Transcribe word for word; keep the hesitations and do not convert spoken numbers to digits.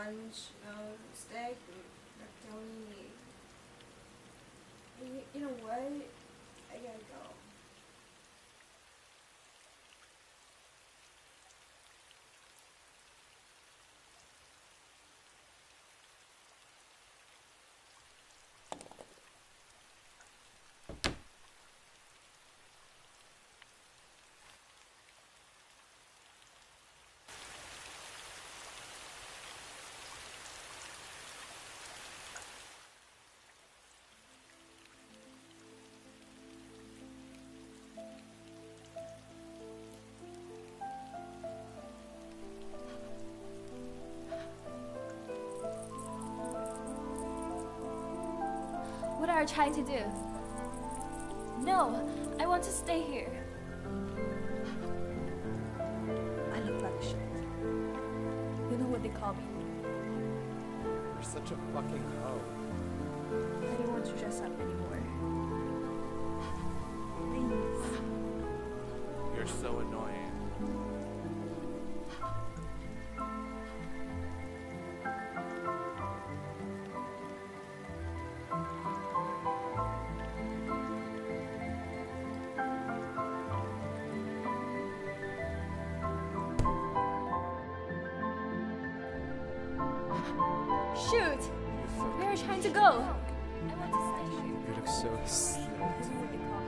lunch, you know, steak, macaroni. You, you know what? I gotta go. What are you trying to do? No, I want to stay here. I look like shit. You know what they call me? You're such a fucking hoe. I don't want to dress up anymore. Please. You're so annoying. Shoot! Where are you trying to go? I want to stay here. You look so stupid. You know what they call me?